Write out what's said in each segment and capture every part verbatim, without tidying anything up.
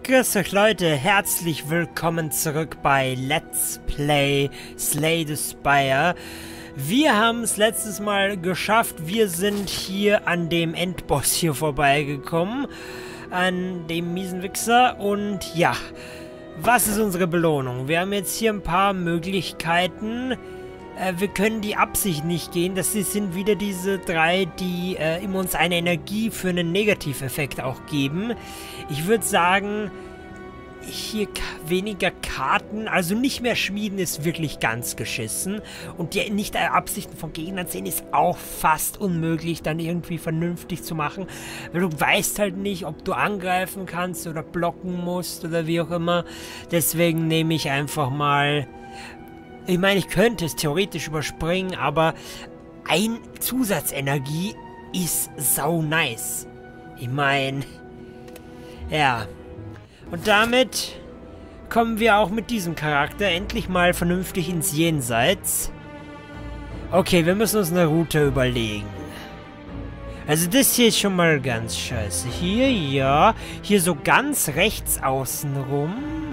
Grüß euch Leute, herzlich willkommen zurück bei Let's Play Slay the Spire. Wir haben es letztes Mal geschafft, wir sind hier an dem Endboss hier vorbeigekommen, an dem miesen Wichser. Und ja, was ist unsere Belohnung? Wir haben jetzt hier ein paar Möglichkeiten. Äh, wir können die Absicht nicht gehen, das sind wieder diese drei, die äh, immer uns eine Energie für einen Negativeffekt auch geben. Ich würde sagen, hier weniger Karten, also nicht mehr schmieden ist wirklich ganz geschissen. Und die nicht Absichten von Gegnern sehen ist auch fast unmöglich, dann irgendwie vernünftig zu machen. Weil du weißt halt nicht, ob du angreifen kannst oder blocken musst oder wie auch immer. Deswegen nehme ich einfach mal... Ich meine, ich könnte es theoretisch überspringen, aber ein Zusatzenergie ist sau nice. Ich meine, ja. Und damit kommen wir auch mit diesem Charakter endlich mal vernünftig ins Jenseits. Okay, wir müssen uns eine Route überlegen. Also das hier ist schon mal ganz scheiße. Hier, ja. Hier so ganz rechts außen rum.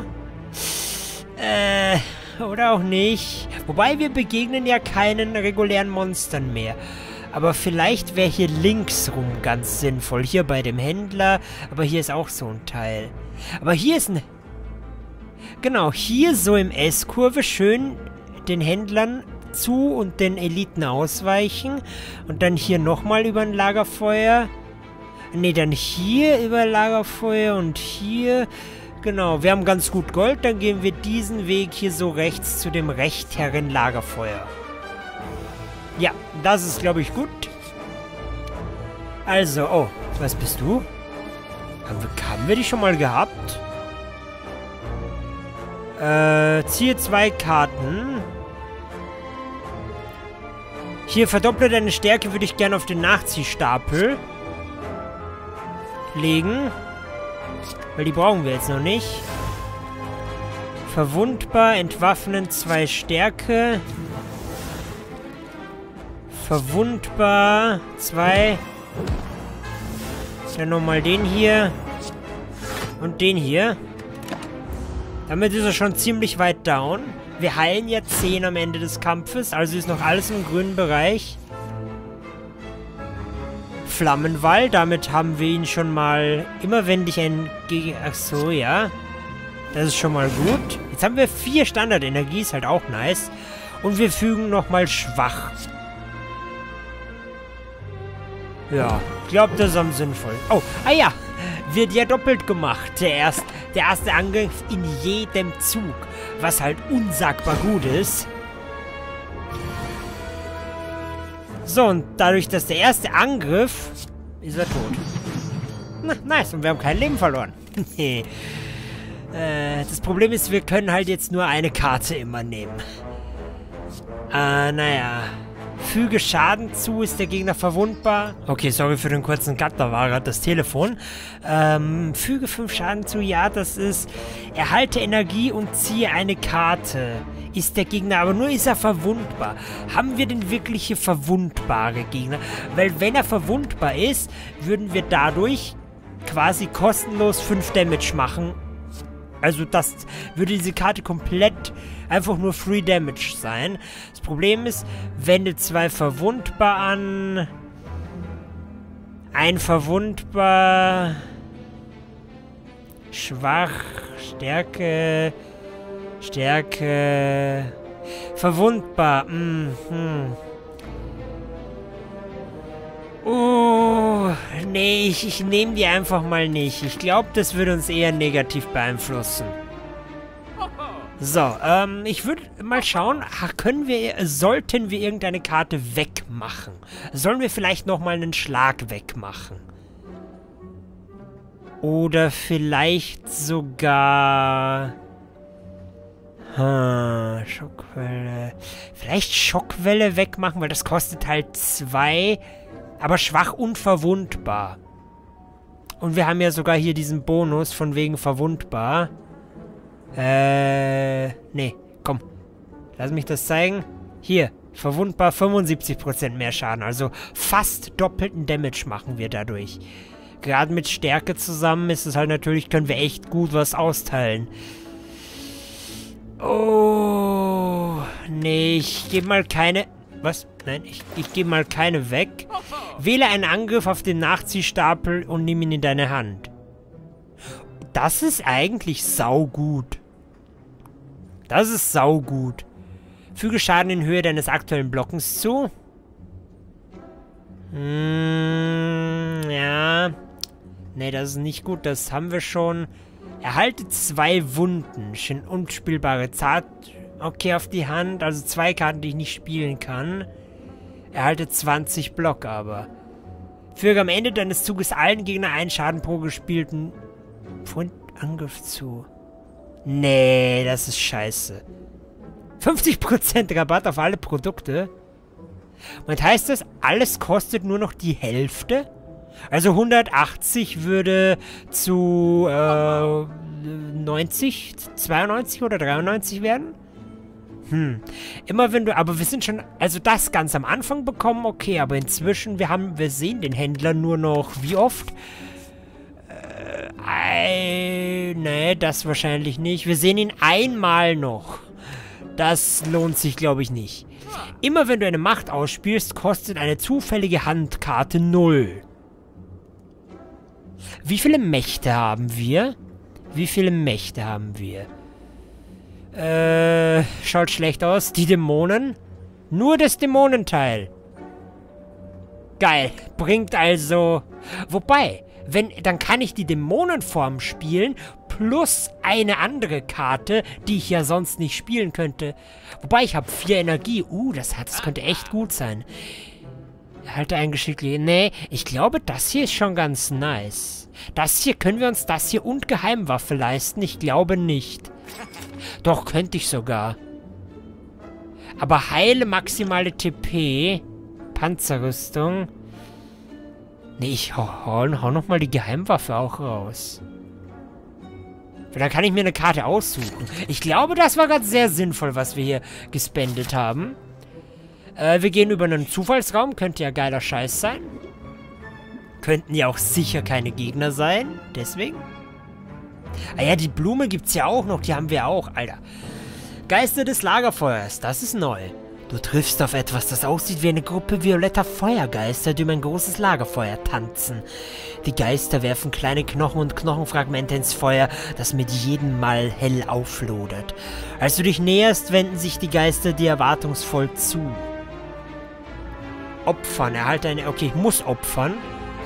Äh... Oder auch nicht. Wobei wir begegnen ja keinen regulären Monstern mehr. Aber vielleicht wäre hier links rum ganz sinnvoll. Hier bei dem Händler. Aber hier ist auch so ein Teil. Aber hier ist ein... Genau, hier so im S-Kurve schön den Händlern zu und den Eliten ausweichen. Und dann hier nochmal über ein Lagerfeuer. Ne, dann hier über Lagerfeuer und hier... Genau, wir haben ganz gut Gold, dann gehen wir diesen Weg hier so rechts zu dem rechteren Lagerfeuer. Ja, das ist, glaube ich, gut. Also, oh, was bist du? Haben wir, haben wir die schon mal gehabt? Äh, ziehe zwei Karten. Hier, verdopple deine Stärke, würde ich gerne auf den Nachziehstapel legen. Weil die brauchen wir jetzt noch nicht. Verwundbar, entwaffnen, zwei Stärke. Verwundbar, zwei. Dann nochmal den hier. Und den hier. Damit ist er schon ziemlich weit down. Wir heilen ja zehn am Ende des Kampfes, also ist noch alles im grünen Bereich. Flammenwall, damit haben wir ihn schon mal immer wenn dich ein Gegen... Ach so, ja. Das ist schon mal gut. Jetzt haben wir vier Standardenergie, ist halt auch nice. Und wir fügen nochmal schwach. Ja, ich glaube, das ist am sinnvoll. Oh, ah ja, wird ja doppelt gemacht. Der, erst, der erste Angriff in jedem Zug, was halt unsagbar gut ist. So, und dadurch, dass der erste Angriff... ist er tot. Na, nice. Und wir haben kein Leben verloren. äh, das Problem ist, wir können halt jetzt nur eine Karte immer nehmen. Äh, naja. Füge Schaden zu, ist der Gegner verwundbar. Okay, sorry für den kurzen Cut, da war gerade das Telefon. Ähm, füge fünf Schaden zu, ja, das ist... Erhalte Energie und ziehe eine Karte. Ist der Gegner, aber nur ist er verwundbar. Haben wir denn wirkliche verwundbare Gegner? Weil wenn er verwundbar ist, würden wir dadurch quasi kostenlos fünf Damage machen. Also das würde diese Karte komplett einfach nur Free Damage sein. Das Problem ist, wende zwei verwundbar an. Ein verwundbar. Schwach. Stärke. Stärke. Verwundbar. Mhm. Oh, nee, ich, ich nehme die einfach mal nicht. Ich glaube, das würde uns eher negativ beeinflussen. So, ähm, ich würde mal schauen, können wir, sollten wir irgendeine Karte wegmachen? Sollen wir vielleicht nochmal einen Schlag wegmachen? Oder vielleicht sogar... Hm, Schockwelle. Vielleicht Schockwelle wegmachen, weil das kostet halt zwei, aber schwach und verwundbar. Und wir haben ja sogar hier diesen Bonus von wegen verwundbar. Äh, nee, komm. Lass mich das zeigen. Hier, verwundbar fünfundsiebzig Prozent mehr Schaden. Also fast doppelten Damage machen wir dadurch. Gerade mit Stärke zusammen ist es halt natürlich, können wir echt gut was austeilen. Oh, nee, ich gebe mal keine... Was? Nein, ich, ich gebe mal keine weg. Wähle einen Angriff auf den Nachziehstapel und nimm ihn in deine Hand. Das ist eigentlich saugut. Das ist saugut. Füge Schaden in Höhe deines aktuellen Blockens zu. Hm, ja. Nee, das ist nicht gut. Das haben wir schon. Erhalte zwei Wunden. Schön unspielbare Zart... Okay, auf die Hand. Also zwei Karten, die ich nicht spielen kann. Erhalte zwanzig Block aber. Füge am Ende deines Zuges allen Gegnern einen Schaden pro gespielten Pfund Angriff zu. Nee, das ist scheiße. fünfzig Prozent Rabatt auf alle Produkte. Und heißt das, alles kostet nur noch die Hälfte? Also hundertachtzig würde zu äh, neunzig, zweiundneunzig oder dreiundneunzig werden? Hm. Immer wenn du, aber wir sind schon, also das ganz am Anfang bekommen, okay, aber inzwischen, wir haben, wir sehen den Händler nur noch, wie oft? Äh, nee, das wahrscheinlich nicht. Wir sehen ihn einmal noch. Das lohnt sich, glaube ich, nicht. Immer wenn du eine Macht ausspielst, kostet eine zufällige Handkarte null. Wie viele Mächte haben wir? Wie viele Mächte haben wir? Äh, schaut schlecht aus. Die Dämonen? Nur das Dämonenteil. Geil. Bringt also... Wobei, wenn, dann kann ich die Dämonenform spielen, plus eine andere Karte, die ich ja sonst nicht spielen könnte. Wobei, ich habe vier Energie. Uh, das, hat, das könnte echt gut sein. Halte ein geschickliches... Nee, ich glaube, das hier ist schon ganz nice. Das hier, können wir uns das hier und Geheimwaffe leisten? Ich glaube nicht. Doch, könnte ich sogar. Aber heile maximale T P. Panzerrüstung. Nee, ich hau, hau, hau nochmal die Geheimwaffe auch raus. Weil dann kann ich mir eine Karte aussuchen. Ich glaube, das war gerade sehr sinnvoll, was wir hier gespendet haben. Äh, wir gehen über einen Zufallsraum. Könnte ja geiler Scheiß sein. Könnten ja auch sicher keine Gegner sein. Deswegen. Ah ja, die Blume gibt's ja auch noch. Die haben wir auch, Alter. Geister des Lagerfeuers. Das ist neu. Du triffst auf etwas, das aussieht wie eine Gruppe violetter Feuergeister, die um ein großes Lagerfeuer tanzen. Die Geister werfen kleine Knochen und Knochenfragmente ins Feuer, das mit jedem Mal hell auflodert. Als du dich näherst, wenden sich die Geister dir erwartungsvoll zu. Opfern. Erhalte eine... Okay, ich muss opfern.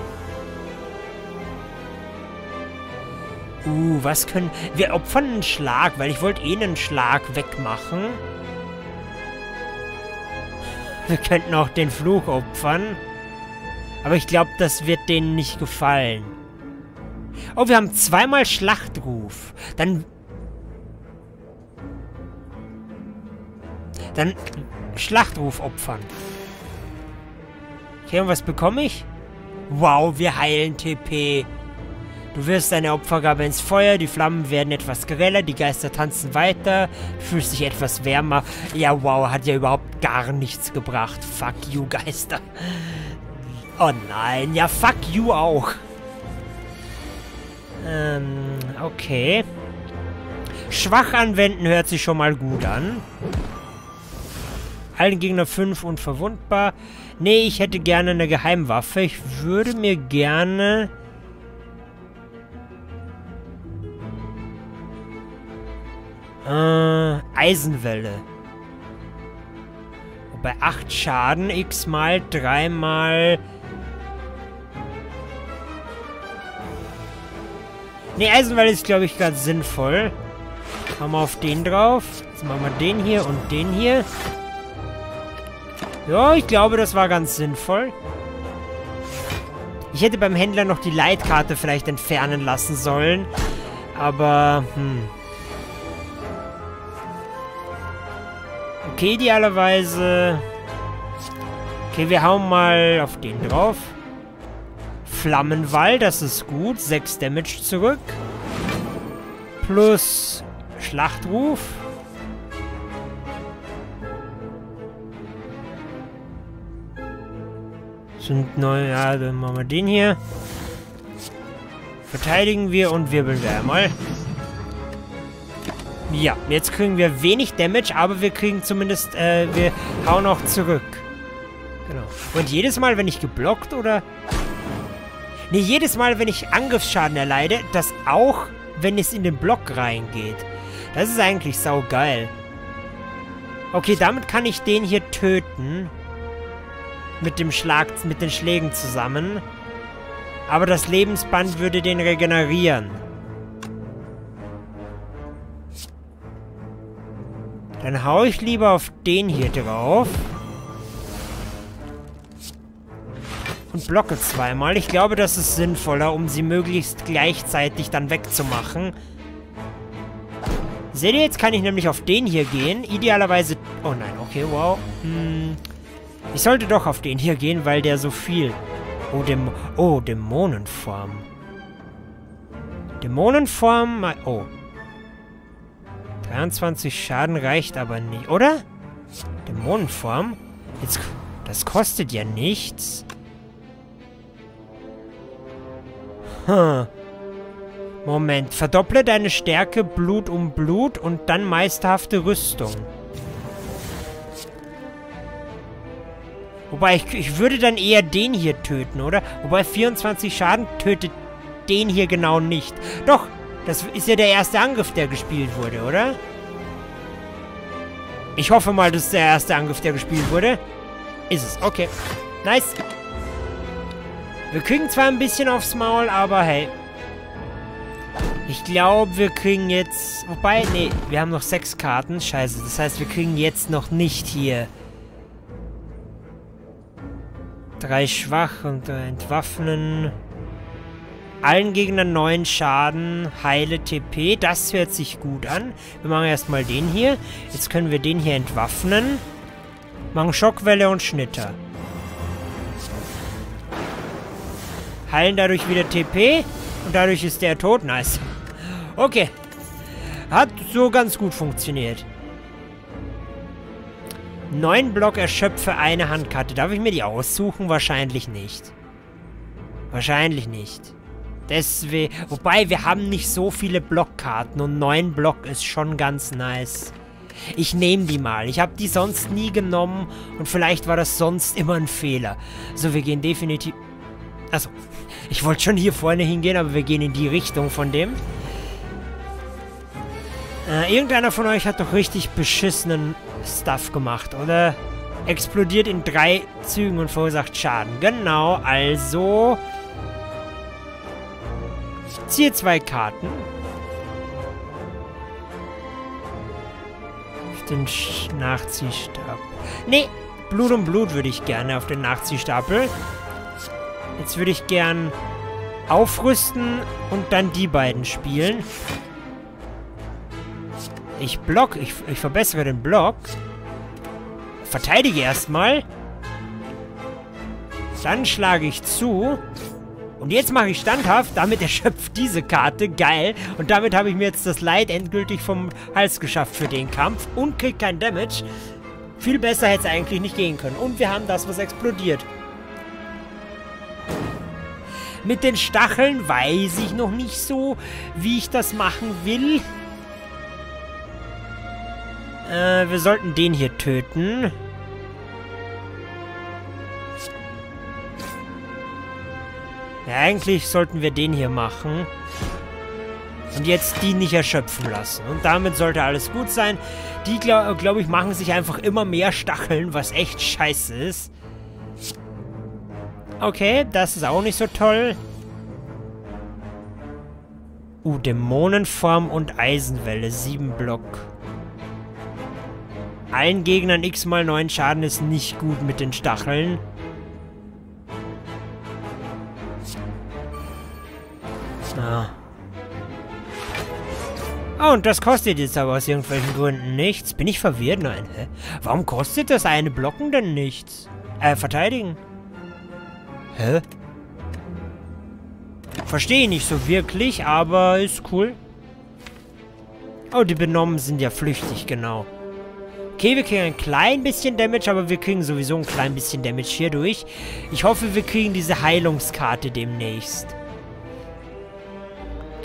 Uh, was können... Wir opfern einen Schlag, weil ich wollte eh einen Schlag wegmachen. Wir könnten auch den Fluch opfern. Aber ich glaube, das wird denen nicht gefallen. Oh, wir haben zweimal Schlachtruf. Dann... Dann Schlachtruf opfern. Okay, und was bekomme ich? Wow, wir heilen T P. Du wirfst deine Opfergabe ins Feuer, die Flammen werden etwas greller, die Geister tanzen weiter, du fühlst dich etwas wärmer. Ja, wow, hat ja überhaupt gar nichts gebracht. Fuck you, Geister. Oh nein, ja, fuck you auch. Ähm, okay. Schwach anwenden hört sich schon mal gut an. Allen Gegner fünf unverwundbar. Nee, ich hätte gerne eine Geheimwaffe. Ich würde mir gerne... Äh, Eisenwelle. Bei acht Schaden, x mal, drei mal... Ne, Eisenwelle ist, glaube ich, ganz sinnvoll. Machen wir auf den drauf. Jetzt machen wir den hier und den hier. Ja, ich glaube, das war ganz sinnvoll. Ich hätte beim Händler noch die Leitkarte vielleicht entfernen lassen sollen. Aber, hm... Okay, idealerweise... Okay, wir hauen mal auf den drauf. Flammenwall, das ist gut. sechs Damage zurück. Plus Schlachtruf. Sind neu... Ja, dann machen wir den hier. Verteidigen wir und wirbeln wir einmal. Ja, jetzt kriegen wir wenig Damage, aber wir kriegen zumindest, äh, wir hauen auch zurück. Genau. Und jedes Mal, wenn ich geblockt oder... Ne, jedes Mal, wenn ich Angriffsschaden erleide, das auch, wenn es in den Block reingeht. Das ist eigentlich saugeil. Okay, damit kann ich den hier töten. Mit dem Schlag, mit den Schlägen zusammen. Aber das Lebensband würde den regenerieren. Dann hau ich lieber auf den hier drauf. Und blocke zweimal. Ich glaube, das ist sinnvoller, um sie möglichst gleichzeitig dann wegzumachen. Seht ihr, jetzt kann ich nämlich auf den hier gehen. Idealerweise... Oh nein, okay, wow. Hm. Ich sollte doch auf den hier gehen, weil der so viel... Oh, Däm oh Dämonenform. Dämonenform... Oh. dreiundzwanzig Schaden reicht aber nicht, oder? Dämonenform? Jetzt... Das kostet ja nichts. Hm. Moment. Verdopple deine Stärke Blut um Blut und dann meisterhafte Rüstung. Wobei, ich, ich würde dann eher den hier töten, oder? Wobei vierundzwanzig Schaden tötet den hier genau nicht. Doch, das ist ja der erste Angriff, der gespielt wurde, oder? Ich hoffe mal, das ist der erste Angriff, der gespielt wurde. Ist es, okay. Nice. Wir kriegen zwar ein bisschen aufs Maul, aber hey. Ich glaube, wir kriegen jetzt... Wobei, nee, wir haben noch sechs Karten. Scheiße, das heißt, wir kriegen jetzt noch nicht hier... Drei schwach und äh, entwaffnen. Allen Gegnern neun Schaden. Heile T P. Das hört sich gut an. Wir machen erstmal den hier. Jetzt können wir den hier entwaffnen. Machen Schockwelle und Schnitter. Heilen dadurch wieder T P. Und dadurch ist der tot. Nice. Okay. Hat so ganz gut funktioniert. Neun Block erschöpfe eine Handkarte. Darf ich mir die aussuchen? Wahrscheinlich nicht. Wahrscheinlich nicht. Deswegen... Wobei, wir haben nicht so viele Blockkarten. Und neun Block ist schon ganz nice. Ich nehme die mal. Ich habe die sonst nie genommen. Und vielleicht war das sonst immer ein Fehler. So, wir gehen definitiv... Achso. Ich wollte schon hier vorne hingehen, aber wir gehen in die Richtung von dem. Äh, irgendeiner von euch hat doch richtig beschissenen Stuff gemacht, oder? Explodiert in drei Zügen und verursacht Schaden. Genau, also... Ziehe zwei Karten. Auf den Sch Nachziehstab. Nee, Blut um Blut würde ich gerne auf den Nachziehstapel. Jetzt würde ich gern aufrüsten und dann die beiden spielen. Ich block, ich, ich verbessere den Block. Verteidige erstmal. Dann schlage ich zu. Und jetzt mache ich standhaft. Damit erschöpft diese Karte. Geil. Und damit habe ich mir jetzt das Leid endgültig vom Hals geschafft für den Kampf. Und kriege kein Damage. Viel besser hätte es eigentlich nicht gehen können. Und wir haben das, was explodiert. Mit den Stacheln weiß ich noch nicht so, wie ich das machen will. Äh, wir sollten den hier töten. Ja, eigentlich sollten wir den hier machen. Und jetzt die nicht erschöpfen lassen. Und damit sollte alles gut sein. Die, glaube glaub ich, machen sich einfach immer mehr Stacheln, was echt scheiße ist. Okay, das ist auch nicht so toll. Uh, Dämonenform und Eisenwelle. Sieben Block. Allen Gegnern x mal neun Schaden ist nicht gut mit den Stacheln. Ah. Oh, und das kostet jetzt aber aus irgendwelchen Gründen nichts. Bin ich verwirrt? Nein, hä? Warum kostet das eine Blocken denn nichts? Äh, verteidigen. Hä? Verstehe nicht so wirklich, aber ist cool. Oh, die Benommen sind ja flüchtig, genau. Okay, wir kriegen ein klein bisschen Damage, aber wir kriegen sowieso ein klein bisschen Damage hier durch. Ich hoffe, wir kriegen diese Heilungskarte demnächst.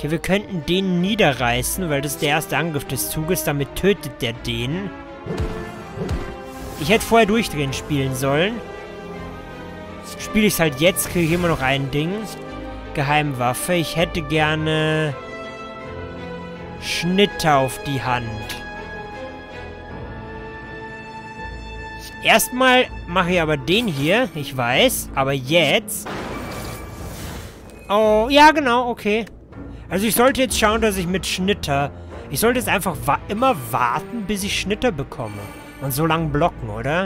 Okay, wir könnten den niederreißen, weil das der erste Angriff des Zuges. Damit tötet der den. Ich hätte vorher durchdrehen spielen sollen. Spiele ich es halt jetzt, kriege ich immer noch ein Ding. Geheimwaffe. Ich hätte gerne Schnitter auf die Hand. Erstmal mache ich aber den hier. Ich weiß. Aber jetzt... Oh, ja genau, okay. Also ich sollte jetzt schauen, dass ich mit Schnitter... Ich sollte jetzt einfach wa immer warten, bis ich Schnitter bekomme. Und so lange blocken, oder?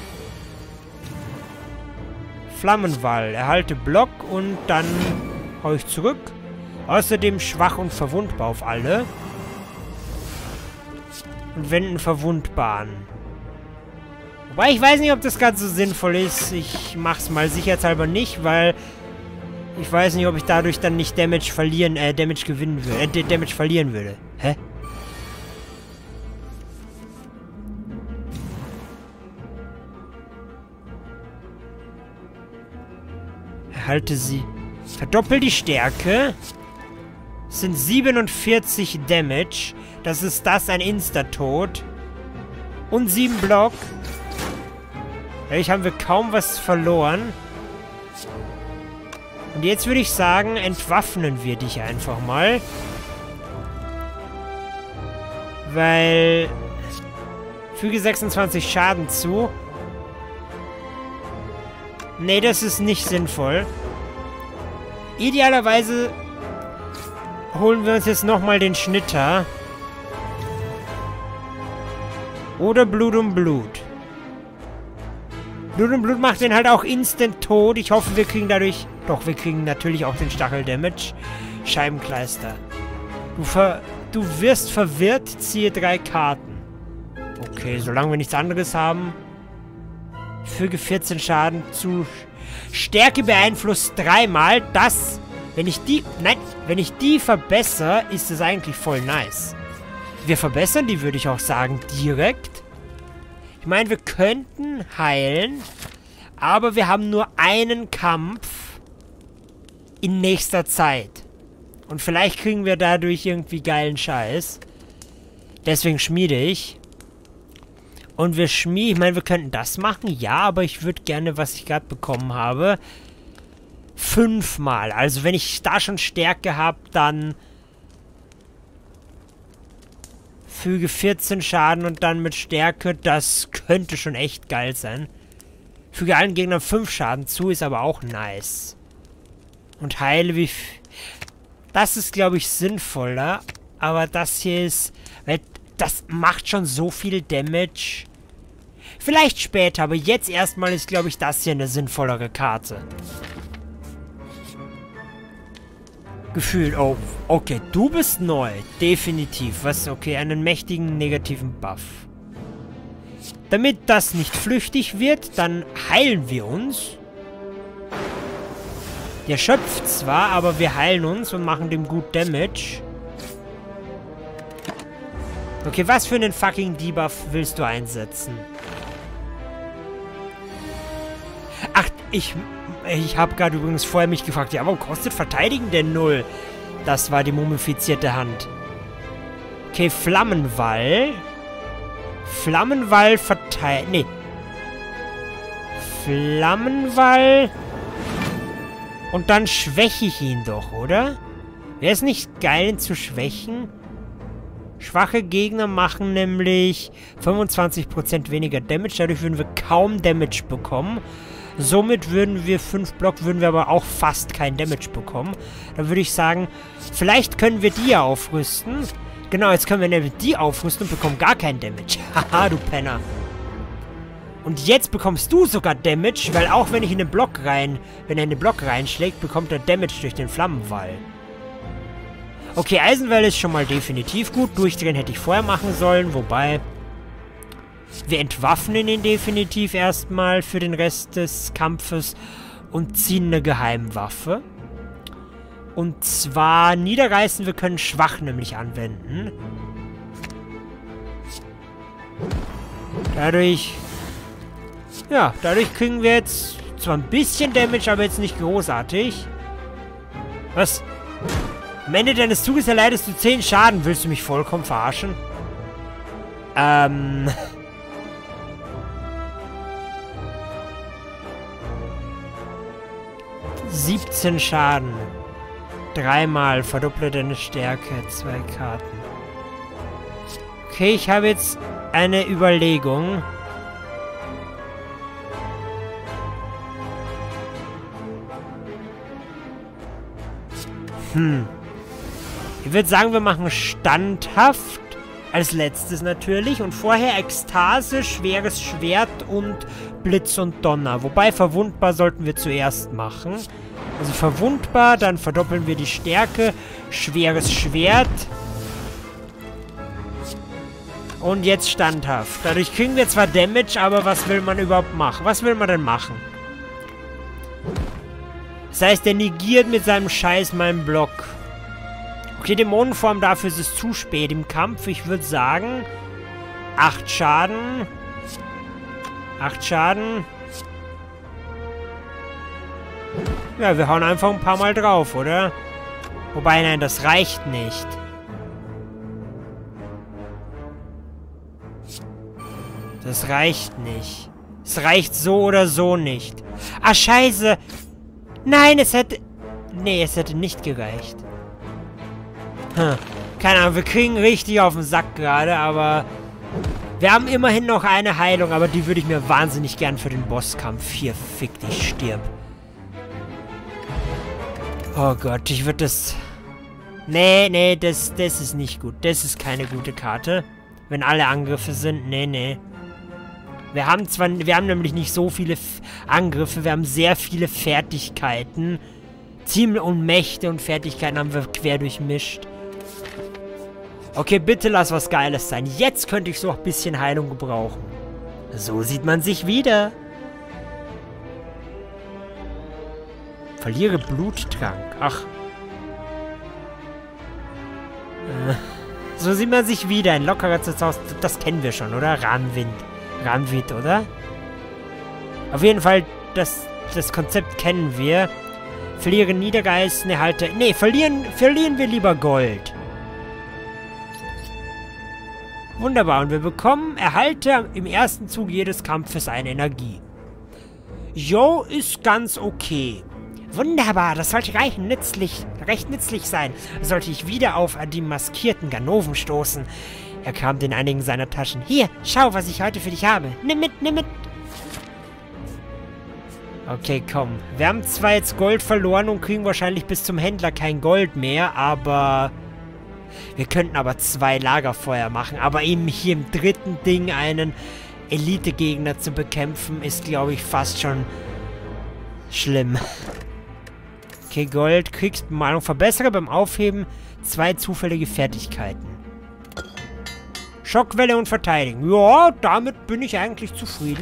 Flammenwall. Erhalte Block und dann hau ich zurück. Außerdem schwach und verwundbar auf alle. Und wenden verwundbaren. Wobei ich weiß nicht, ob das ganz so sinnvoll ist. Ich mach's mal sicherheitshalber nicht, weil ich weiß nicht, ob ich dadurch dann nicht Damage verlieren, äh, Damage gewinnen würde, äh, Damage verlieren würde. Hä? Erhalte sie. Verdoppel die Stärke. Das sind siebenundvierzig Damage. Das ist das, ein Insta-Tod. Und sieben Block. Dadurch haben wir kaum was verloren. Und jetzt würde ich sagen, entwaffnen wir dich einfach mal. Weil... Füge sechsundzwanzig Schaden zu. Nee, das ist nicht sinnvoll. Idealerweise holen wir uns jetzt nochmal den Schnitter. Oder Blut um Blut. Blut um Blut macht den halt auch instant tot. Ich hoffe, wir kriegen dadurch... Doch, wir kriegen natürlich auch den Stachel-Damage. Scheibenkleister. Du, ver du wirst verwirrt, ziehe drei Karten. Okay, solange wir nichts anderes haben... Füge vierzehn Schaden zu. Stärke beeinflusst dreimal. Das, wenn ich die, nein, wenn ich die verbessere, ist es eigentlich voll nice. Wir verbessern die, würde ich auch sagen, direkt. Ich meine, wir könnten heilen, aber wir haben nur einen Kampf in nächster Zeit. Und vielleicht kriegen wir dadurch irgendwie geilen Scheiß. Deswegen schmiede ich. Und wir schmieden, ich meine, wir könnten das machen, ja, aber ich würde gerne, was ich gerade bekommen habe, fünfmal. Also wenn ich da schon Stärke habe, dann füge vierzehn Schaden und dann mit Stärke, das könnte schon echt geil sein. Füge allen Gegnern fünf Schaden zu, ist aber auch nice. Und heile wie... Das ist, glaube ich, sinnvoller, aber das hier ist... Weil das macht schon so viel Damage. Vielleicht später, aber jetzt erstmal ist, glaube ich, das hier eine sinnvollere Karte. Gefühl, oh, okay, du bist neu. Definitiv. Was, okay, einen mächtigen negativen Buff. Damit das nicht flüchtig wird, dann heilen wir uns. Der schöpft zwar, aber wir heilen uns und machen dem gut Damage. Okay, was für einen fucking Debuff willst du einsetzen? Ach, ich... Ich habe gerade übrigens vorher mich gefragt, ja, warum kostet Verteidigen denn null? Das war die mumifizierte Hand. Okay, Flammenwall. Flammenwall verteilt... Nee. Flammenwall... Und dann schwäche ich ihn doch, oder? Wäre es nicht geil, ihn zu schwächen? Schwache Gegner machen nämlich fünfundzwanzig Prozent weniger Damage. Dadurch würden wir kaum Damage bekommen. Somit würden wir fünf Block, würden wir aber auch fast kein Damage bekommen. Dann würde ich sagen, vielleicht können wir die ja aufrüsten. Genau, jetzt können wir nämlich die aufrüsten und bekommen gar kein Damage. Haha, du Penner. Und jetzt bekommst du sogar Damage, weil auch wenn ich in den Block rein, wenn er in den Block reinschlägt, bekommt er Damage durch den Flammenwall. Okay, Eisenwelle ist schon mal definitiv gut. Durchdrehen hätte ich vorher machen sollen, wobei... Wir entwaffnen ihn definitiv erstmal für den Rest des Kampfes und ziehen eine Geheimwaffe. Und zwar niederreißen, wir können schwach nämlich anwenden. Dadurch... Ja, dadurch kriegen wir jetzt zwar ein bisschen Damage, aber jetzt nicht großartig. Was? Am Ende deines Zuges erleidest du zehn Schaden. Willst du mich vollkommen verarschen? Ähm... siebzehn Schaden. Dreimal. Verdopple deine Stärke. Zwei Karten. Okay, ich habe jetzt eine Überlegung. Hm. Ich würde sagen, wir machen standhaft als letztes natürlich. Und vorher Ekstase, schweres Schwert und Blitz und Donner. Wobei verwundbar sollten wir zuerst machen. Also verwundbar, dann verdoppeln wir die Stärke. Schweres Schwert. Und jetzt standhaft. Dadurch kriegen wir zwar Damage, aber was will man überhaupt machen? Was will man denn machen? Das heißt, er negiert mit seinem Scheiß meinen Block. Okay, Dämonenform, dafür ist es zu spät im Kampf. Ich würde sagen, acht Schaden. acht Schaden. Ja, wir hauen einfach ein paar Mal drauf, oder? Wobei, nein, das reicht nicht. Das reicht nicht. Es reicht so oder so nicht. Ah, scheiße. Nein, es hätte... Nee, es hätte nicht gereicht. Hm. Keine Ahnung, wir kriegen richtig auf den Sack gerade, aber... Wir haben immerhin noch eine Heilung, aber die würde ich mir wahnsinnig gern für den Bosskampf. Hier, fick dich, stirb. Oh Gott, ich würde das... Nee, nee, das, das ist nicht gut. Das ist keine gute Karte. Wenn alle Angriffe sind, nee, nee. Wir haben zwar... Wir haben nämlich nicht so viele F Angriffe, wir haben sehr viele Fertigkeiten. Ziemlich und Mächte und Fertigkeiten haben wir quer durchmischt. Okay, bitte lass was Geiles sein. Jetzt könnte ich so ein bisschen Heilung gebrauchen. So sieht man sich wieder. Verliere Bluttrank. Ach. Äh, so sieht man sich wieder. Ein lockerer Zerzaus. Das kennen wir schon, oder? Rahmenwind. Rahmenwind, oder? Auf jeden Fall, das, das Konzept kennen wir. Verliere Niedergeist, ne, halte... Ne, verlieren, verlieren wir lieber Gold. Wunderbar. Und wir bekommen, erhalte im ersten Zug jedes Kampfes eine Energie. Jo, ist ganz okay. Wunderbar, das sollte reichen, nützlich, recht nützlich sein. Sollte ich wieder auf die maskierten Ganoven stoßen. Er kramte in einigen seiner Taschen. Hier, schau, was ich heute für dich habe. Nimm mit, nimm mit. Okay, komm. Wir haben zwar jetzt Gold verloren und kriegen wahrscheinlich bis zum Händler kein Gold mehr, aber... Wir könnten aber zwei Lagerfeuer machen. Aber eben hier im dritten Ding einen Elite-Gegner zu bekämpfen, ist, glaube ich, fast schon schlimm. Okay, Gold, Kriegsbemalung. Verbessere beim Aufheben zwei zufällige Fertigkeiten. Schockwelle und Verteidigen. Ja, damit bin ich eigentlich zufrieden.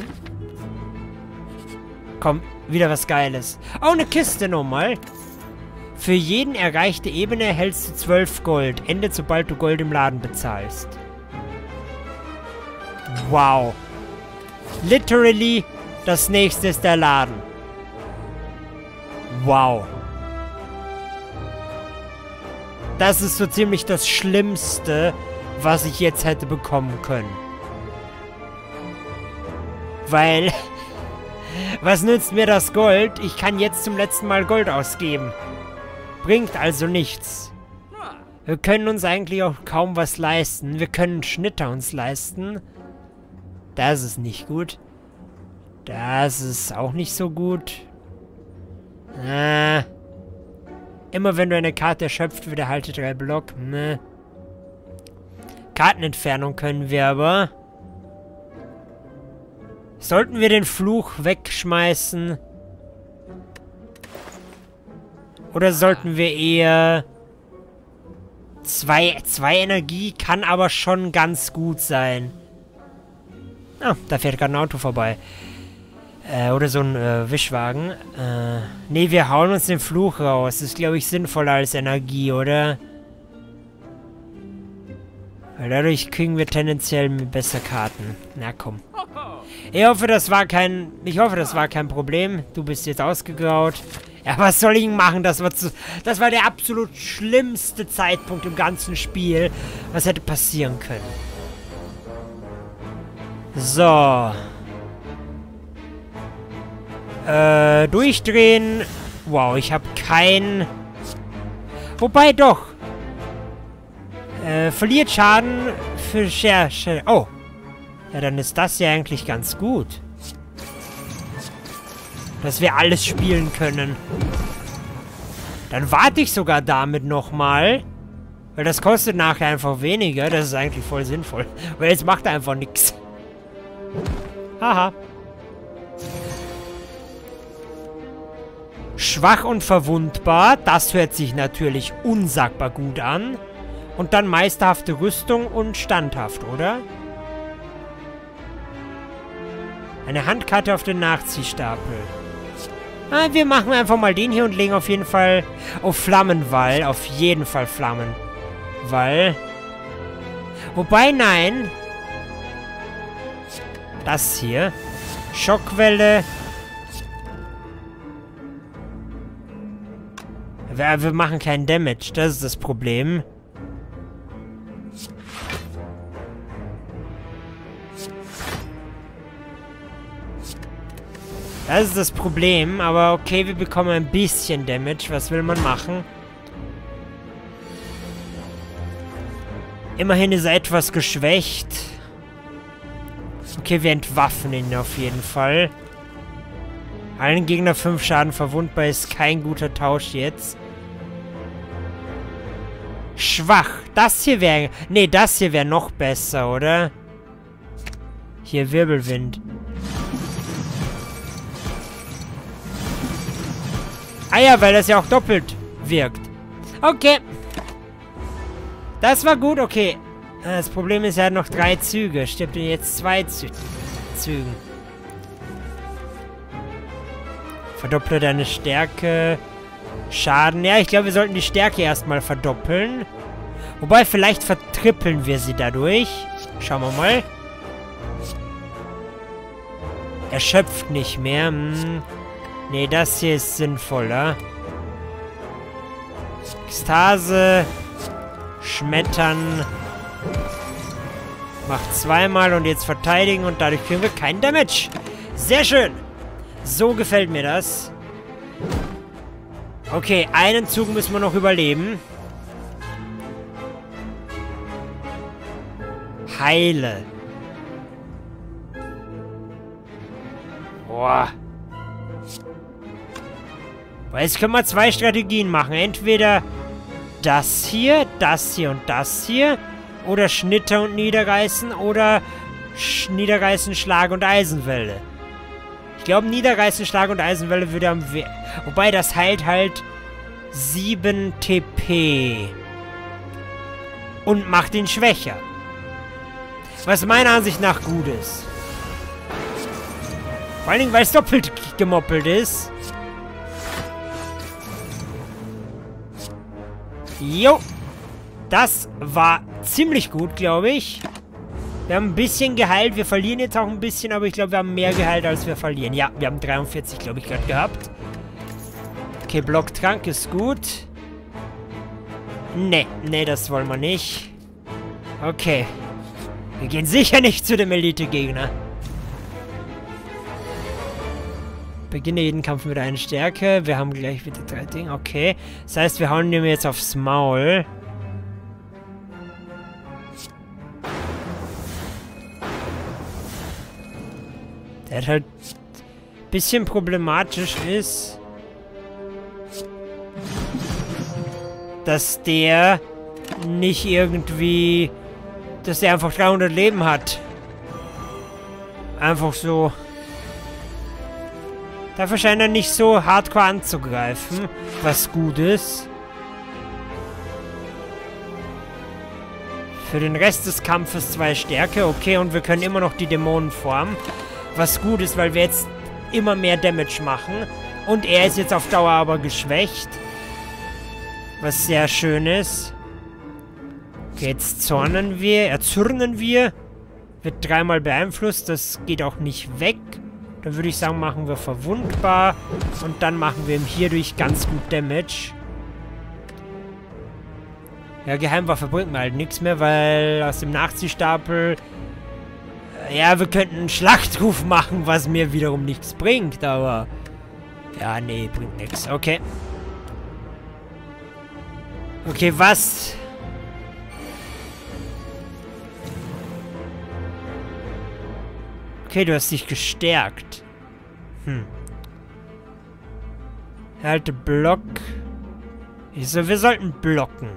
Komm, wieder was Geiles. Oh, eine Kiste nochmal. Für jeden erreichte Ebene erhältst du zwölf Gold. Endet, sobald du Gold im Laden bezahlst. Wow. Literally, das nächste ist der Laden. Wow. Das ist so ziemlich das Schlimmste, was ich jetzt hätte bekommen können. Weil... Was nützt mir das Gold? Ich kann jetzt zum letzten Mal Gold ausgeben. Bringt also nichts. Wir können uns eigentlich auch kaum was leisten. Wir können Schnitter uns leisten. Das ist nicht gut. Das ist auch nicht so gut. Äh. Immer wenn du eine Karte erschöpft, wird erhalte drei Block. Ne. Kartenentfernung können wir aber. Sollten wir den Fluch wegschmeißen? Oder sollten wir eher... Zwei, zwei Energie kann aber schon ganz gut sein. Ah, da fährt gerade ein Auto vorbei. Äh, oder so ein äh, Wischwagen. Äh, nee, wir hauen uns den Fluch raus. Das ist, glaube ich, sinnvoller als Energie, oder? Weil dadurch kriegen wir tendenziell besser Karten. Na komm. Ich hoffe, das war kein... Ich hoffe, das war kein Problem. Du bist jetzt ausgegraut. Ja, was soll ich machen? Das war, zu, das war der absolut schlimmste Zeitpunkt im ganzen Spiel. Was hätte passieren können? So. Äh, durchdrehen. Wow, ich habe kein... Wobei doch. Äh, verliert Schaden für Share. Share. Oh. Ja, dann ist das ja eigentlich ganz gut. Dass wir alles spielen können. Dann warte ich sogar damit nochmal. Weil das kostet nachher einfach weniger. Das ist eigentlich voll sinnvoll. Weil jetzt macht er einfach nichts. Haha. Schwach und verwundbar. Das hört sich natürlich unsagbar gut an. Und dann meisterhafte Rüstung und standhaft, oder? Eine Handkarte auf den Nachziehstapel. Ah, wir machen einfach mal den hier und legen auf jeden Fall auf Flammenwall. Auf jeden Fall Flammenwall. Wobei, nein. Das hier. Schockwelle. Wir, wir machen keinen Damage. Das ist das Problem. Das ist das Problem, aber okay, wir bekommen ein bisschen Damage. Was will man machen? Immerhin ist er etwas geschwächt. Okay, wir entwaffen ihn auf jeden Fall. Allen Gegner fünf Schaden verwundbar ist kein guter Tausch jetzt. Schwach. Das hier wäre... Nee, das hier wäre noch besser, oder? Hier, Wirbelwind. Ah ja, weil das ja auch doppelt wirkt. Okay. Das war gut, okay. Das Problem ist, er hat noch drei Züge. Stirbt ihn jetzt zwei Zü Zügen. Verdopple deine Stärke. Schaden. Ja, ich glaube, wir sollten die Stärke erstmal verdoppeln. Wobei, vielleicht vertrippeln wir sie dadurch. Schauen wir mal. Erschöpft nicht mehr. Hm. Nee, das hier ist sinnvoller. Ekstase. Schmettern. Macht zweimal und jetzt verteidigen und dadurch kriegen wir keinen Damage. Sehr schön. So gefällt mir das. Okay, einen Zug müssen wir noch überleben. Heile. Boah. Jetzt können wir zwei Strategien machen. Entweder das hier, das hier und das hier. Oder Schnitter und Niederreißen. Oder Sch Niederreißen, Schlag und Eisenwelle. Ich glaube, Niederreißen, Schlag und Eisenwelle würde am... We Wobei, das heilt halt sieben T P. Und macht ihn schwächer. Was meiner Ansicht nach gut ist. Vor allen Dingen, weil es doppelt gemoppelt ist. Jo. Das war ziemlich gut, glaube ich. Wir haben ein bisschen geheilt. Wir verlieren jetzt auch ein bisschen, aber ich glaube, wir haben mehr geheilt, als wir verlieren. Ja, wir haben dreiundvierzig, glaube ich, gerade gehabt. Okay, Blocktrank ist gut. Nee, nee, das wollen wir nicht. Okay. Wir gehen sicher nicht zu dem Elite-Gegner. Beginne jeden Kampf mit einer Stärke. Wir haben gleich wieder drei Dinge. Okay. Das heißt, wir hauen ihm jetzt aufs Maul. Der halt ein bisschen problematisch ist, dass der nicht irgendwie, dass der einfach dreihundert Leben hat. Einfach so. Dafür scheint er nicht so hardcore anzugreifen, was gut ist. Für den Rest des Kampfes zwei Stärke, okay, und wir können immer noch die Dämonen formen. Was gut ist, weil wir jetzt immer mehr Damage machen. Und er ist jetzt auf Dauer aber geschwächt. Was sehr schön ist. Okay, jetzt zornen wir, erzürnen wir. Wird dreimal beeinflusst, das geht auch nicht weg. Dann würde ich sagen, machen wir verwundbar. Und dann machen wir ihm hierdurch ganz gut Damage. Ja, Geheimwaffe bringt mir halt nichts mehr, weil aus dem Nachziehstapel... Ja, wir könnten einen Schlachtruf machen, was mir wiederum nichts bringt, aber... Ja, nee, bringt nichts. Okay. Okay, was... Okay, du hast dich gestärkt. Hm. Halte Block. Ich so, wir sollten blocken.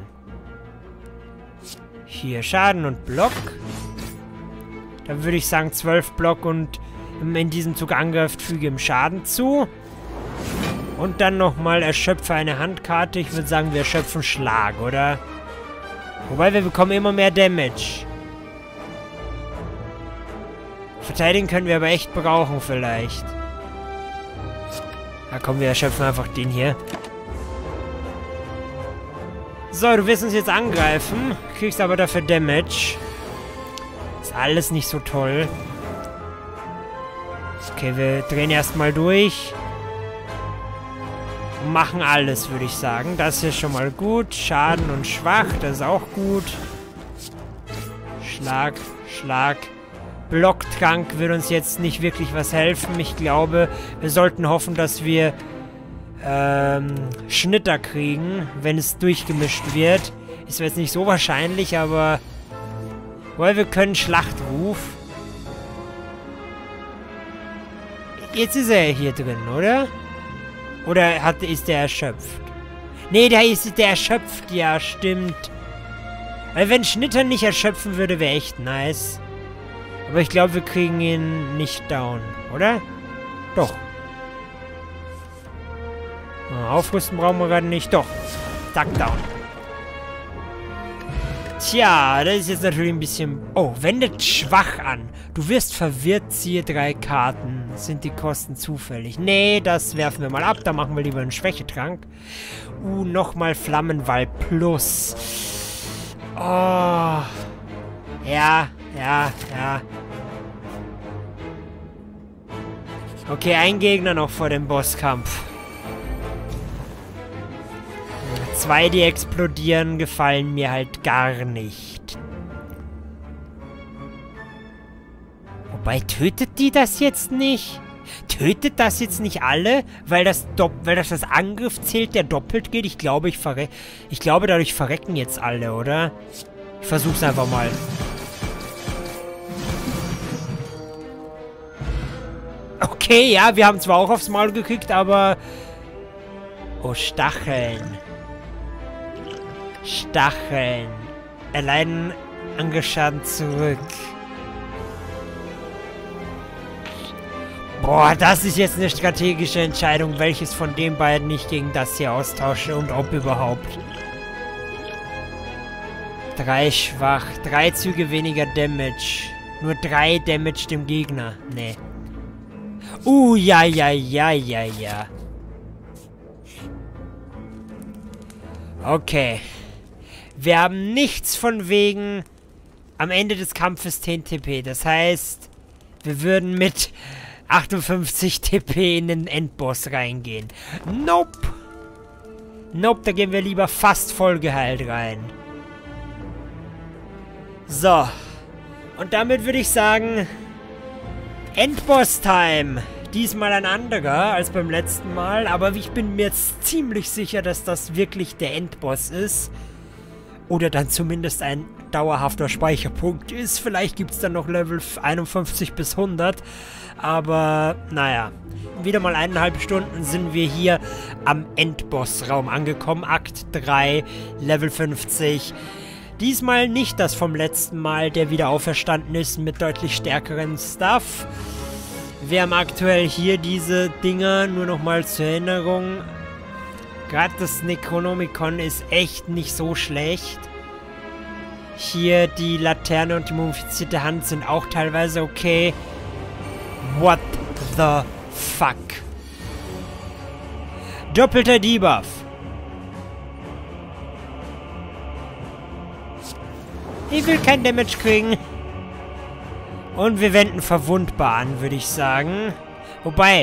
Hier, Schaden und Block. Dann würde ich sagen, zwölf Block und in diesem Zug angreift, füge ihm Schaden zu. Und dann nochmal erschöpfe eine Handkarte. Ich würde sagen, wir erschöpfen Schlag, oder? Wobei, wir bekommen immer mehr Damage. Verteidigen können wir aber echt brauchen, vielleicht. Na komm, wir erschöpfen einfach den hier. So, du wirst uns jetzt angreifen. Kriegst aber dafür Damage. Ist alles nicht so toll. Okay, wir drehen erstmal durch. Machen alles, würde ich sagen. Das ist schon mal gut. Schaden und schwach, das ist auch gut. Schlag, Schlag. Blocktrank wird uns jetzt nicht wirklich was helfen. Ich glaube, wir sollten hoffen, dass wir ähm, Schnitter kriegen, wenn es durchgemischt wird. Ist jetzt nicht so wahrscheinlich, aber... Weil wir können Schlachtruf. Jetzt ist er hier drin, oder? Oder hat, ist der erschöpft? Nee, der ist der erschöpft. Ja, stimmt. Weil wenn Schnitter nicht erschöpfen würde, wäre echt nice. Aber ich glaube, wir kriegen ihn nicht down, oder? Doch. Aufrüsten brauchen wir gerade nicht. Doch. Zack, down. Tja, das ist jetzt natürlich ein bisschen... Oh, wendet schwach an. Du wirst verwirrt, ziehe drei Karten. Sind die Kosten zufällig? Nee, das werfen wir mal ab. Da machen wir lieber einen Schwächetrank. Uh, nochmal Flammenwall plus. Oh. Ja, ja, ja. Okay, ein Gegner noch vor dem Bosskampf. Zwei, die explodieren, gefallen mir halt gar nicht. Wobei, tötet die das jetzt nicht? Tötet das jetzt nicht alle? Weil das, Dopp weil das, das Angriff zählt, der doppelt geht? Ich glaube, ich verre ich glaube, dadurch verrecken jetzt alle, oder? Ich versuch's einfach mal. Okay, ja, wir haben zwar auch aufs Maul gekriegt, aber... Oh, Stacheln. Stacheln. Erleiden Angriffsschaden zurück. Boah, das ist jetzt eine strategische Entscheidung, welches von den beiden ich gegen das hier austausche und ob überhaupt. Drei schwach. Drei Züge weniger Damage. Nur drei Damage dem Gegner. Nee. Uh, ja, ja, ja, ja, ja. Okay. Wir haben nichts von wegen am Ende des Kampfes zehn T P. Das heißt, wir würden mit achtundfünfzig T P in den Endboss reingehen. Nope. Nope, da gehen wir lieber fast voll geheilt rein. So. Und damit würde ich sagen... Endboss-Time. Diesmal ein anderer als beim letzten Mal, aber ich bin mir jetzt ziemlich sicher, dass das wirklich der Endboss ist. Oder dann zumindest ein dauerhafter Speicherpunkt ist. Vielleicht gibt es dann noch Level einundfünfzig bis hundert. Aber, naja. Wieder mal eineinhalb Stunden sind wir hier am Endbossraum angekommen. Akt drei, Level fünfzig. Diesmal nicht das vom letzten Mal, der wieder auferstanden ist mit deutlich stärkeren Stuff. Wir haben aktuell hier diese Dinger, nur nochmal zur Erinnerung. Gerade das Necronomicon ist echt nicht so schlecht. Hier die Laterne und die mumifizierte Hand sind auch teilweise okay. What the fuck? Doppelter Debuff. Ich will kein Damage kriegen. Und wir wenden verwundbar an, würde ich sagen. Wobei...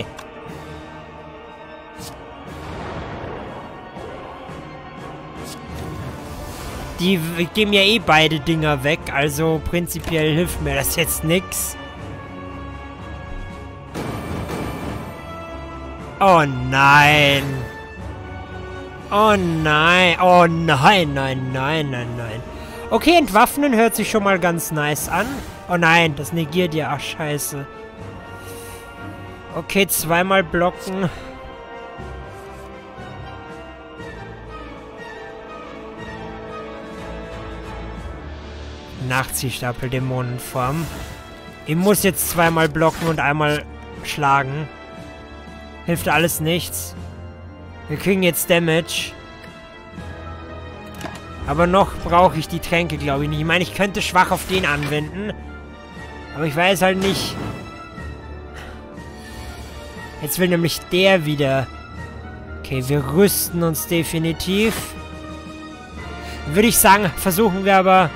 Die geben ja eh beide Dinger weg, also prinzipiell hilft mir das jetzt nix. Oh nein. Oh nein. Oh nein, nein, nein, nein, nein. Okay, entwaffnen hört sich schon mal ganz nice an. Oh nein, das negiert ja. Ach, scheiße. Okay, zweimal blocken. Nachziehstapel Dämonenform. Ich muss jetzt zweimal blocken und einmal schlagen. Hilft alles nichts. Wir kriegen jetzt Damage. Aber noch brauche ich die Tränke, glaube ich nicht. Ich meine, ich könnte schwach auf den anwenden. Aber ich weiß halt nicht. Jetzt will nämlich der wieder. Okay, wir rüsten uns definitiv. Würde ich sagen, versuchen wir aber...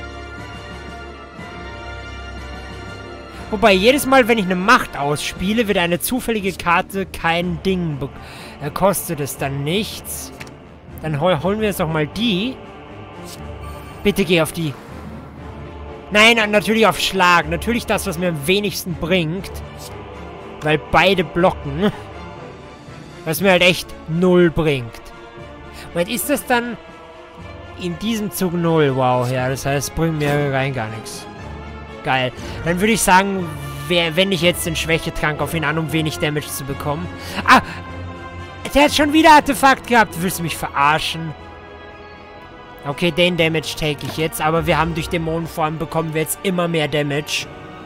Wobei, jedes Mal, wenn ich eine Macht ausspiele, wird eine zufällige Karte kein Ding. Äh, kostet es dann nichts. Dann hol holen wir jetzt doch mal die. Bitte geh auf die. Nein, natürlich auf Schlag. Natürlich das, was mir am wenigsten bringt. Weil beide blocken. Was mir halt echt null bringt. Und ist das dann in diesem Zug null? Wow, ja, das heißt, bringt mir rein gar nichts. Geil. Dann würde ich sagen, wende ich jetzt den Schwächetrank auf ihn an, um wenig Damage zu bekommen. Ah! Der hat schon wieder Artefakt gehabt. Willst du mich verarschen? Okay, den Damage take ich jetzt. Aber wir haben durch Dämonenform bekommen wir jetzt immer mehr Damage.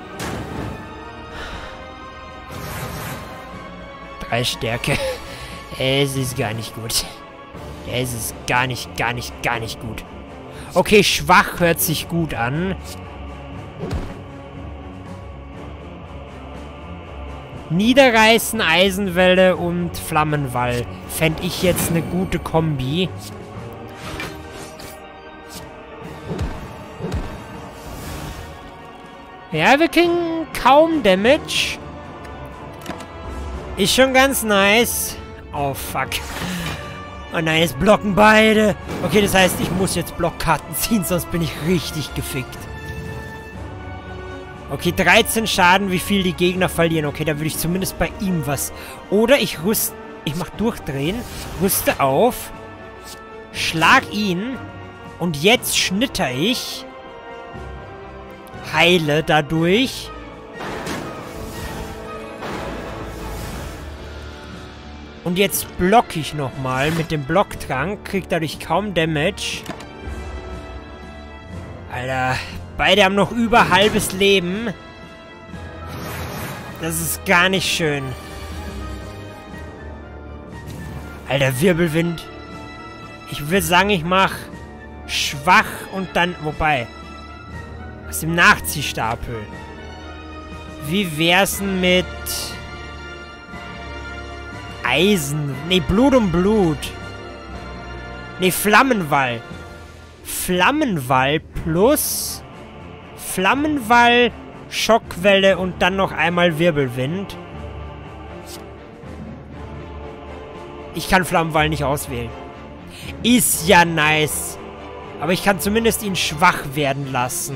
Drei Stärke. Es ist gar nicht gut. Es ist gar nicht, gar nicht, gar nicht gut. Okay, schwach hört sich gut an. Niederreißen, Eisenwelle und Flammenwall. Fände ich jetzt eine gute Kombi. Ja, wir kriegen kaum Damage. Ist schon ganz nice. Oh, fuck. Oh nein, jetzt blocken beide. Okay, das heißt, ich muss jetzt Blockkarten ziehen, sonst bin ich richtig gefickt. Okay, dreizehn Schaden, wie viel die Gegner verlieren. Okay, da würde ich zumindest bei ihm was... Oder ich rüste... Ich mach durchdrehen, rüste auf, schlag ihn und jetzt schnitter ich, heile dadurch. Und jetzt blocke ich nochmal mit dem Blocktrank, krieg dadurch kaum Damage. Alter... Beide haben noch über halbes Leben. Das ist gar nicht schön. Alter, Wirbelwind. Ich würde sagen, ich mache schwach und dann... Wobei. Aus dem Nachziehstapel. Wie wär's denn mit... Eisen? Nee, Blut um Blut. Nee, Flammenwall. Flammenwall plus... Flammenwall, Schockwelle und dann noch einmal Wirbelwind. Ich kann Flammenwall nicht auswählen. Ist ja nice. Aber ich kann zumindest ihn schwach werden lassen.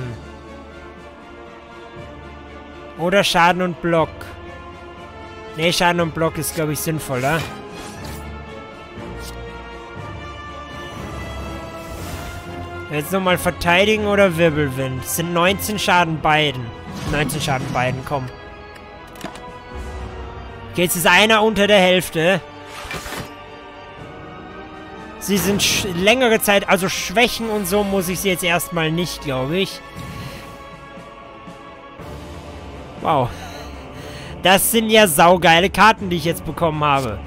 Oder Schaden und Block. Ne, Schaden und Block ist, glaube ich, sinnvoller. Jetzt nochmal verteidigen oder Wirbelwind? Es sind neunzehn Schaden beiden. neunzehn Schaden beiden, komm. Okay, jetzt ist einer unter der Hälfte. Sie sind längere Zeit, also Schwächen und so muss ich sie jetzt erstmal nicht, glaube ich. Wow. Das sind ja saugeile Karten, die ich jetzt bekommen habe.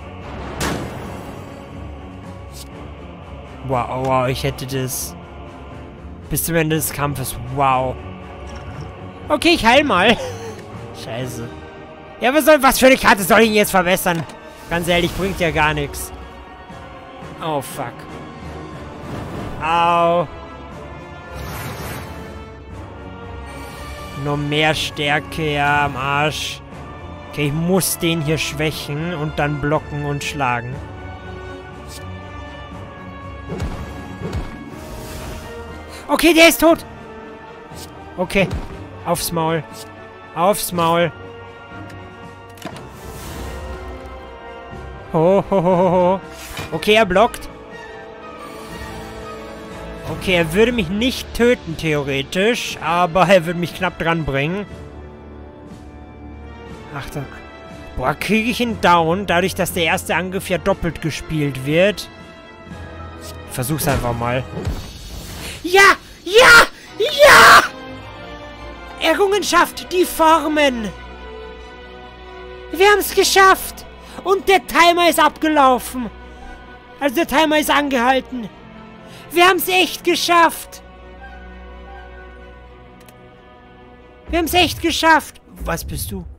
Wow, wow, ich hätte das... Bis zum Ende des Kampfes. Wow. Okay, ich heil mal. Scheiße. Ja, was soll... Was für eine Karte soll ich ihn jetzt verbessern? Ganz ehrlich, bringt ja gar nichts. Oh, fuck. Au. Nur mehr Stärke, ja, am Arsch. Okay, ich muss den hier schwächen und dann blocken und schlagen. Okay, der ist tot. Okay, aufs Maul. Aufs Maul. Ho, ho, ho, ho, ho. Okay, er blockt. Okay, er würde mich nicht töten, theoretisch. Aber er würde mich knapp dran bringen. Achtung. Boah, kriege ich ihn down, dadurch, dass der erste Angriff ja doppelt gespielt wird. Ich versuch's einfach mal. Ja! Ja! Ja! Errungenschaft, die Formen! Wir haben es geschafft! Und der Timer ist abgelaufen. Also der Timer ist angehalten. Wir haben es echt geschafft. Wir haben es echt geschafft. Was bist du?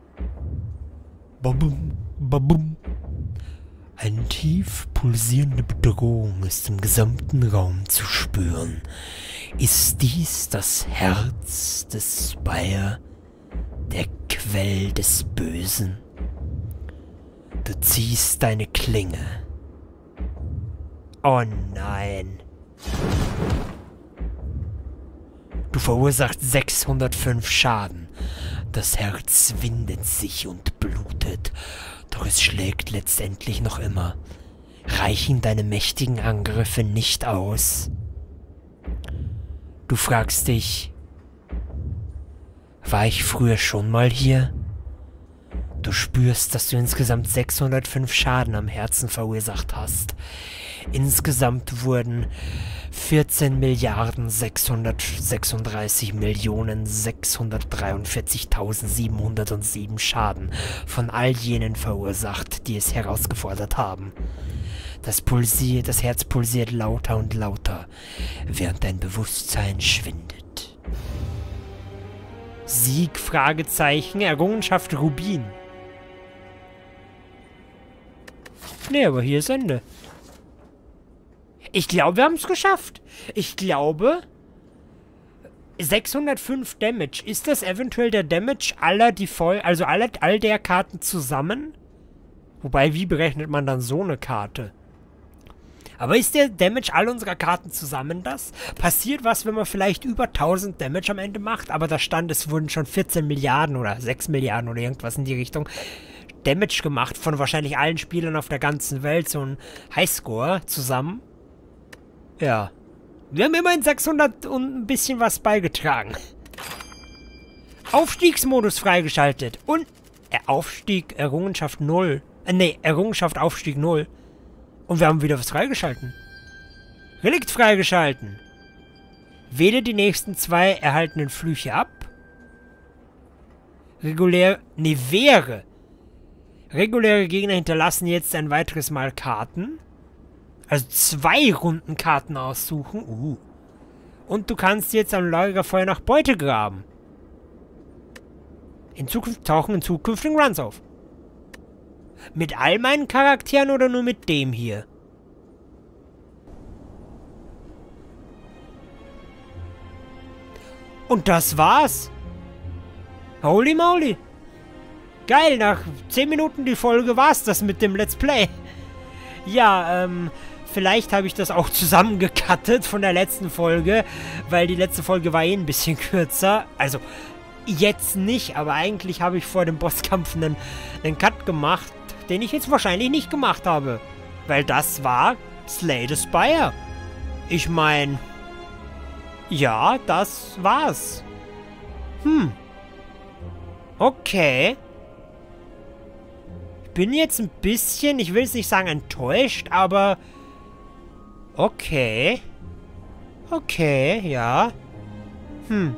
Babum, babum. Eine tief pulsierende Bedrohung ist im gesamten Raum zu spüren. Ist dies das Herz des Spire, der Quell des Bösen? Du ziehst deine Klinge. Oh nein. Du verursachst sechshundertfünf Schaden. Das Herz windet sich und blutet. Doch es schlägt letztendlich noch immer. Reichen deine mächtigen Angriffe nicht aus? Du fragst dich, war ich früher schon mal hier? Du spürst, dass du insgesamt sechshundertfünf Schaden am Herzen verursacht hast. Insgesamt wurden vierzehn Milliarden sechshundertsechsunddreißig Millionen sechshundertdreiundvierzigtausendsiebenhundertsieben Schaden von all jenen verursacht, die es herausgefordert haben. Das, Pulsier, das Herz pulsiert lauter und lauter, während dein Bewusstsein schwindet. Sieg, Fragezeichen, Errungenschaft Rubin. Nee, aber hier ist Ende. Ich glaube, wir haben es geschafft. Ich glaube, sechshundertfünf Damage. Ist das eventuell der Damage aller die voll, also aller, all der Karten zusammen? Wobei, wie berechnet man dann so eine Karte? Aber ist der Damage all unserer Karten zusammen das? Passiert was, wenn man vielleicht über tausend Damage am Ende macht? Aber da stand, es wurden schon vierzehn Milliarden oder sechs Milliarden oder irgendwas in die Richtung Damage gemacht von wahrscheinlich allen Spielern auf der ganzen Welt. So ein Highscore zusammen. Ja. Wir haben immerhin sechshundert und ein bisschen was beigetragen. Aufstiegsmodus freigeschaltet. Und äh, Aufstieg, Errungenschaft null. Äh, nee, Errungenschaft, Aufstieg null. Und wir haben wieder was freigeschalten. Relikt freigeschalten. Wähle die nächsten zwei erhaltenen Flüche ab. Regulär... Nee, wäre. Reguläre Gegner hinterlassen jetzt ein weiteres Mal Karten. Also zwei Runden Karten aussuchen. Uh. Und du kannst jetzt am Lagerfeuer nach Beute graben. In Zukunft tauchen in zukünftigen Runs auf. Mit all meinen Charakteren oder nur mit dem hier? Und das war's. Holy moly. Geil, nach zehn Minuten die Folge war's das mit dem Let's Play. Ja, ähm, vielleicht habe ich das auch zusammengecuttet von der letzten Folge, weil die letzte Folge war eh ein bisschen kürzer. Also, jetzt nicht, aber eigentlich habe ich vor dem Bosskampf einen, einen Cut gemacht, den ich jetzt wahrscheinlich nicht gemacht habe. Weil das war Slay the Spire. Ich meine, ja, das war's. Hm. Okay. Ich bin jetzt ein bisschen, ich will es nicht sagen enttäuscht, aber okay. Okay, ja. Hm.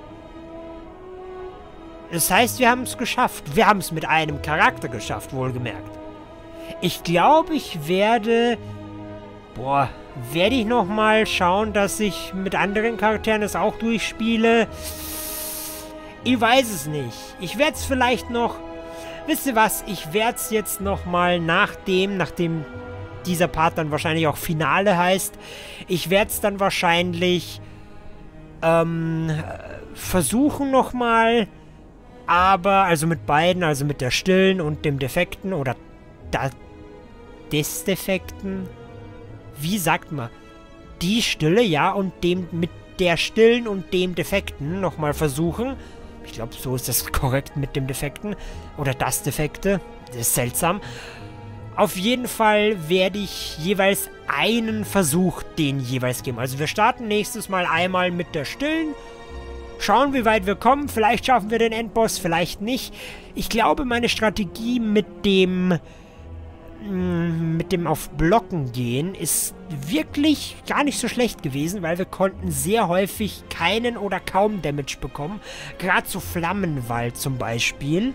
Das heißt, wir haben es geschafft. Wir haben es mit einem Charakter geschafft, wohlgemerkt. Ich glaube, ich werde... Boah, werde ich nochmal schauen, dass ich mit anderen Charakteren das auch durchspiele? Ich weiß es nicht. Ich werde es vielleicht noch... Wisst ihr was? Ich werde es jetzt nochmal nachdem, nachdem dieser Part dann wahrscheinlich auch Finale heißt, ich werde es dann wahrscheinlich ähm, versuchen nochmal Aber, also mit beiden, also mit der stillen und dem defekten oder da, des defekten. Wie sagt man? Die stille, ja, und dem mit der stillen und dem defekten nochmal versuchen. Ich glaube, so ist das korrekt mit dem defekten. Oder das defekte. Das ist seltsam. Auf jeden Fall werde ich jeweils einen Versuch den jeweils geben. Also wir starten nächstes Mal einmal mit der stillen. Schauen, wie weit wir kommen. Vielleicht schaffen wir den Endboss, vielleicht nicht. Ich glaube, meine Strategie mit dem mit dem auf Blocken gehen ist wirklich gar nicht so schlecht gewesen, weil wir konnten sehr häufig keinen oder kaum Damage bekommen. Gerade so Flammenwald zum Beispiel.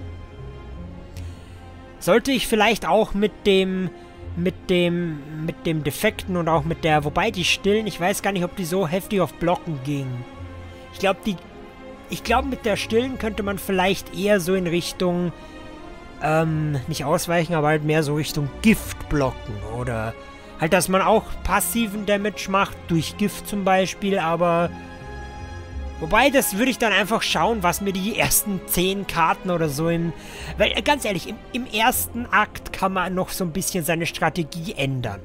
Sollte ich vielleicht auch mit dem mit dem mit dem defekten und auch mit der, wobei die stillen, ich weiß gar nicht, ob die so heftig auf Blocken gingen. Ich glaube, die ich glaube, mit der stillen könnte man vielleicht eher so in Richtung Ähm, nicht ausweichen, aber halt mehr so Richtung Gift blocken. Oder halt, dass man auch passiven Damage macht, durch Gift zum Beispiel, aber wobei, das würde ich dann einfach schauen, was mir die ersten zehn Karten oder so im... Weil, ganz ehrlich, im, im ersten Akt kann man noch so ein bisschen seine Strategie ändern.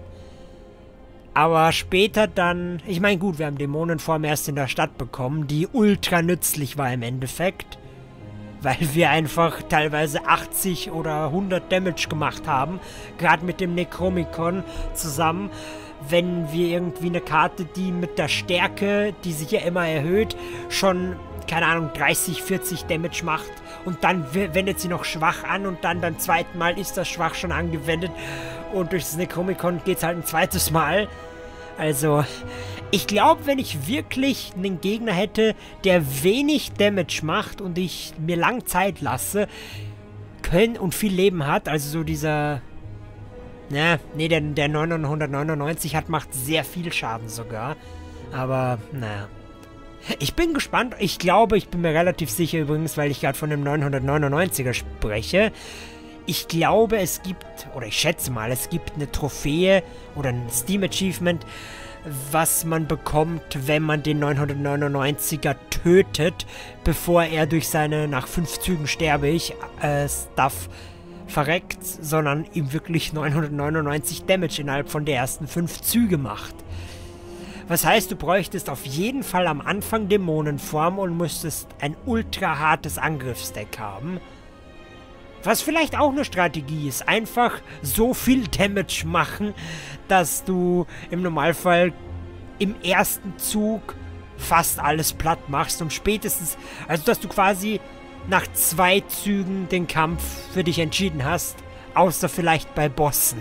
Aber später dann... Ich meine, gut, wir haben Dämonenform erst in der Stadt bekommen, die ultra nützlich war im Endeffekt. Weil wir einfach teilweise achtzig oder hundert Damage gemacht haben. Gerade mit dem Necromicon zusammen. Wenn wir irgendwie eine Karte, die mit der Stärke, die sich ja immer erhöht, schon, keine Ahnung, dreißig, vierzig Damage macht. Und dann wendet sie noch schwach an und dann beim zweiten Mal ist das schwach schon angewendet. Und durch das Necromicon geht es halt ein zweites Mal. Also, ich glaube, wenn ich wirklich einen Gegner hätte, der wenig Damage macht und ich mir lang Zeit lasse, können und viel Leben hat, also so dieser... Na, nee, der, der neunhundertneunundneunzig hat, macht sehr viel Schaden sogar. Aber, naja. Ich bin gespannt. Ich glaube, ich bin mir relativ sicher übrigens, weil ich gerade von dem neunhundertneunundneunziger spreche. Ich glaube, es gibt, oder ich schätze mal, es gibt eine Trophäe oder ein Steam-Achievement, was man bekommt, wenn man den neunhundertneunundneunziger tötet, bevor er durch seine, nach fünf Zügen sterbe ich, äh, Stuff verreckt, sondern ihm wirklich neunhundertneunundneunzig Damage innerhalb von der ersten fünf Züge macht. Was heißt, du bräuchtest auf jeden Fall am Anfang Dämonenform und müsstest ein ultra hartes Angriffsdeck haben. Was vielleicht auch eine Strategie ist. Einfach so viel Damage machen, dass du im Normalfall im ersten Zug fast alles platt machst und spätestens, also dass du quasi nach zwei Zügen den Kampf für dich entschieden hast, außer vielleicht bei Bossen.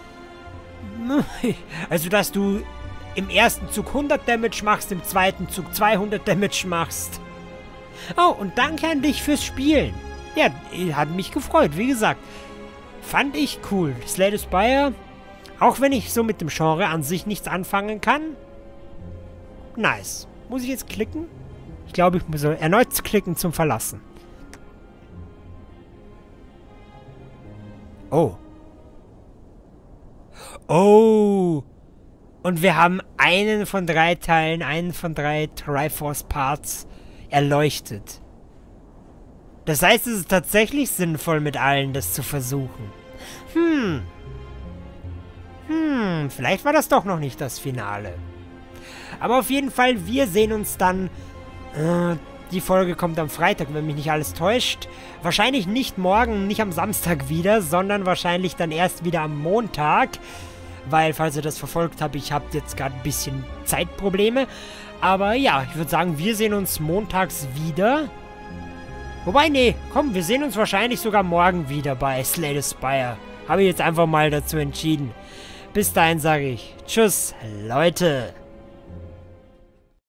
Also dass du im ersten Zug hundert Damage machst, im zweiten Zug zweihundert Damage machst. Oh, und danke an dich fürs Spielen. Ja, hat mich gefreut, wie gesagt. Fand ich cool. Slay the Spire, auch wenn ich so mit dem Genre an sich nichts anfangen kann. Nice. Muss ich jetzt klicken? Ich glaube, ich muss erneut klicken zum Verlassen. Oh. Oh. Und wir haben einen von drei Teilen, einen von drei Triforce Parts erleuchtet. Das heißt, es ist tatsächlich sinnvoll, mit allen das zu versuchen. Hm. Hm, vielleicht war das doch noch nicht das Finale. Aber auf jeden Fall, wir sehen uns dann... Äh, die Folge kommt am Freitag, wenn mich nicht alles täuscht. Wahrscheinlich nicht morgen, nicht am Samstag wieder, sondern wahrscheinlich dann erst wieder am Montag. Weil, falls ihr das verfolgt habt, ich habe jetzt gerade ein bisschen Zeitprobleme. Aber ja, ich würde sagen, wir sehen uns montags wieder. Wobei, nee, komm, wir sehen uns wahrscheinlich sogar morgen wieder bei Slay the Spire. Habe ich jetzt einfach mal dazu entschieden. Bis dahin sage ich Tschüss, Leute.